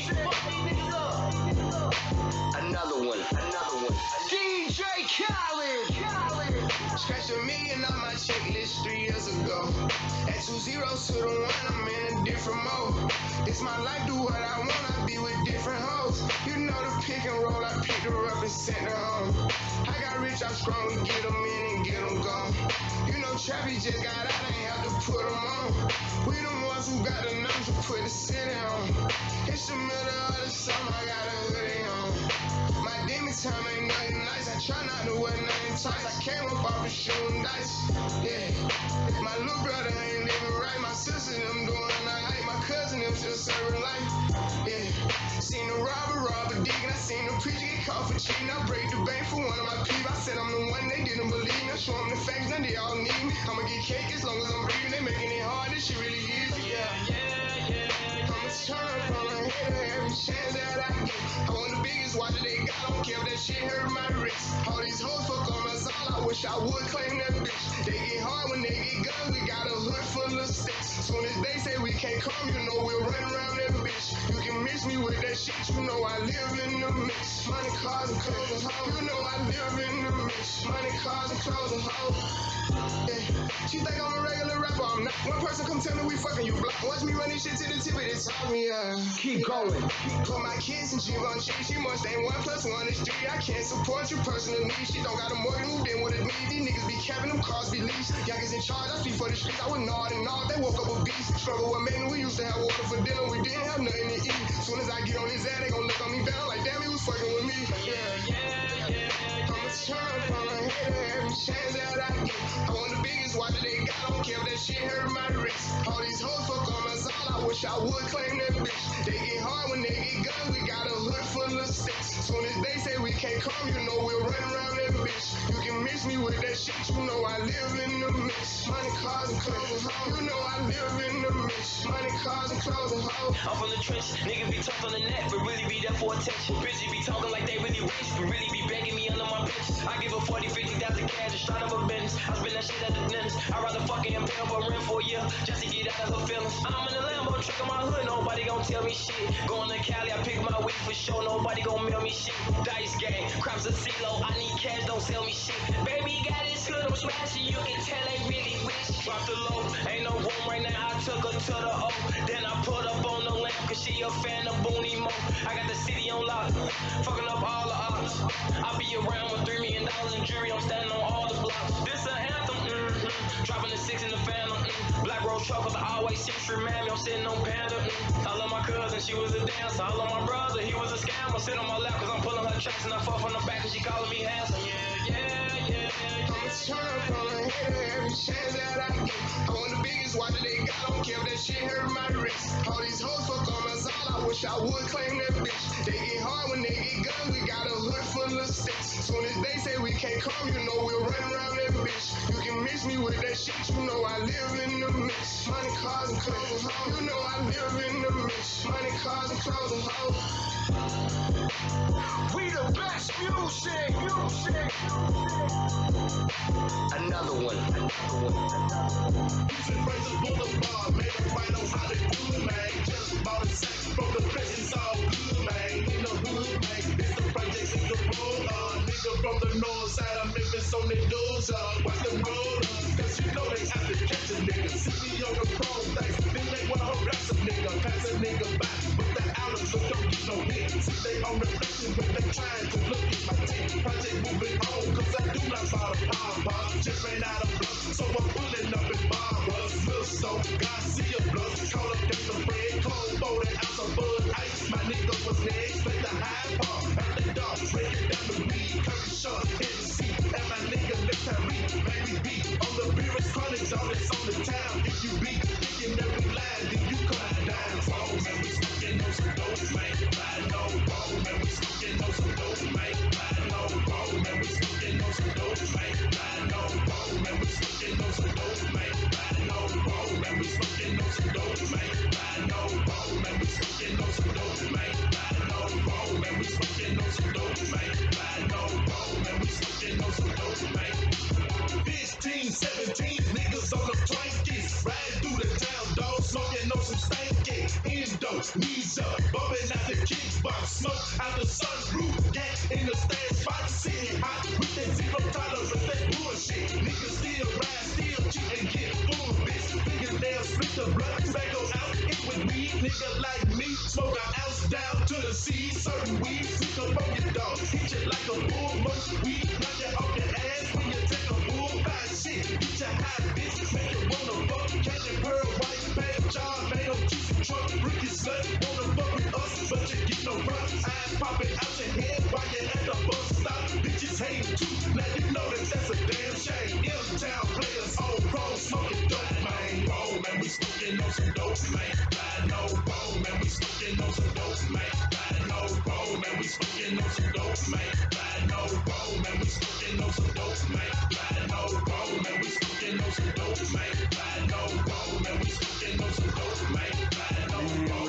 Another one. DJ Khaled. Scratched $1 million off my checklist 3 years ago. At 2 zeros to the 1, I'm in a different mode. It's my life, do what I want, I be with different hoes. You know the pick and roll, I picked her up and sent her home. I got rich, I'm strong, we get them in and get them gone. You know Trappy just got out, I ain't have to put them on. We the ones who got the numbers to put the city on. It's the middle of the summer, I got a hoodie on. My demon time ain't nothing nice, I try not to wear nothing tight. I came up off of shooting dice, yeah. My little brother ain't living right, my sister them doing alright, my cousin them still serving life, yeah. Seen the robber digging, I seen the preacher get caught for cheating. I break the bank for one of my people, I said I'm the one, they didn't believe me. I show them the facts, now they all need me. I'ma get cake as long as I'm breathing, they making it hard, this shit really easy, yeah. I'ma turn up on a hater every chance that I get. I want the biggest watch that they got, I don't care if that shit hurt my wrist. All these hoes fuck on us all, I wish I would claim that bitch. They get hard when they get guns, we got a hood full of sticks. Soon as they say we can't come, you know we'll run around that bitch. You can mix me with that shit, you know I live in the mix. Money, cars, and clothes and hoes, you know I live in the mix. Money, cars, and clothes and hoes. Yeah. She think I'm a regular rapper, I'm not. One person come tell me we fucking, you block. Watch me run this shit to the tip of this top, me, Keep going. Put my kids in Givenchy, she must ain't 1 + 1 is 3. I can't support your personal needs. She don't got a mortgage, moved in with a need. These niggas be capping, them cars be leased. Youngest in charge, I speak for the streets. I was gnawed and gnawed, they woke up a beast. Struggle with making, we used to have water for dinner, we didn't have nothing to eat. Soon as I get on his ass, they gon' look on me down like damn, he was fucking with me. I'ma turn up on a hater every chance that I get. I want the biggest watch that they got, I don't care if that shit hurt my wrist. All these hoes fuck on us all, I wish I would claim that bitch. They get hard when they get guns, we got a hood full of sticks. Soon as they say we can't come, you know we'll run around that bitch. You can mix me with that shit, you know I live in the mix. Money, cars, and clothes and hoes, you know I live in the mix. Money, cars, and clothes and hoes. I'm from the trench, niggas be tough on the net, but really be there for attention. Bitches be talking like they really rich, but really be begging me under my bench. I give her 40, 50,000 cash and straight up a Benz. I spend that shit at the dentist. I'd rather fucking pay up a rent for a year just to get out of her feelings. I'm in the Lambo, trick in my hood, nobody gon' tell me shit. Going to Cali, I pick my weed for sure, nobody gon' mail me shit. Dice game, crops a CeeLo, I need cash, don't sell me shit. Baby got his hood, I'm smashing, you can tell they really rich. Drop the low, ain't no room right now, I took her to the O. Then I put up on the lamp, cause she a fan of Booney Mo. I got the city on lock, fucking up all the odds. I be around with $3 million in jury, I'm standing on all the blocks. This an anthem, dropping the 6 in the phantom, Black Rose truckers, I always see Mammy, I'm sitting on Panda, I love my cousin, she was a dancer. I love my brother, he was a scammer. Sit on my lap cause I'm pulling her tracks, and I fuck from the back and she calling me handsome. I'ma turn up on a hater every chance that I get. I want the biggest watch that they got, I don't care if that shit hurt my wrist. All these hoes fuck on us all, I wish I would claim that bitch. They get hard when they get guns, we got a hood full of sticks. Soon as they say we can't come, you know we'll run around that bitch. You can mix me with that shit, you know I live in the mix. Money, cars, and clothes and hoes, you know I live in the mix. Money, cars, and clothes and hoes. We the best music. Another one. Using razor boulevard, made a right on how they do, man. Just bought a set from the press, it's all good, man. In the hood, man, it's the project, it's the road, nigga from the north side of Memphis on their doors, watch them roll, cause you know they have to catch a nigga. See me on the prom things, then they wanna harass a nigga, pass a nigga by, put the outer, so don't get no hit. See they on the reflection, but they trying to look at my team. Project moving on, cause I do not buy the power, just ran out of blood, so I'm pulling up in barbers. Look so, Garcia blood, caught up in the bread, cold 40 ounce of Bud Ice. My nigga was next, play the high part, at the dark, breaking down the weed, curtain short, hit the seat, and my nigga left Harry, baby B, on the beer's chronics, all that's on the town. If you be thinking that we lying, then you come down. Oh man, we smoking on some dope, man. Ride no, oh man, we smoking on some dope, man. Ride no, oh man, we smoking on some dope, man. Ride no, oh man, we smoking on some dope, man. Ride no, oh man, we smoking on some dope, man. Ride no, oh man, we smoking on some dope, man. Ride no, oh man, we smoking on some dope, man. Ride no, oh man, we smoking on some dope, man. 15, 17 niggas on the plankies, riding through the town, dog, smoking on some stanky. Indo, knees up, bumping out the smoke out the sunroof. Gat in the stash spot, sitting hot with that zero tolerance, that bullshit. Niggas still ride, still cheat and get full, bitch. Fingernails split the blood, tobacco out, it with weed. Nigga like me, smoke an ounce down to the sea. Certain weed, sneak up on your dog, hit you like a bull. Most weed, knock you off your ass when you take a bull. Buy shit, get you high, bitch, make you wanna fuck. Catch a pearl, white, bag, job, made no juicy truck. Ricky slut, wanna fuck with us, but you get no run. Eyes popping out your head while you at the bus stop. Bitches hate too, now you know that that's a damn shame. M-town players on road, smoking dope, man. Roll, man, we smoking on some dope, man. Ride no roll, man, we smoking on some dope, man. Ride no roll, man, we smoking on some dope, man. Ride no roll, man, we smoking on some dope, man. Ride no roll, man, we smoking on some dope, man. Ride no roll, man, we smoking on some dope, man. Ride no roll.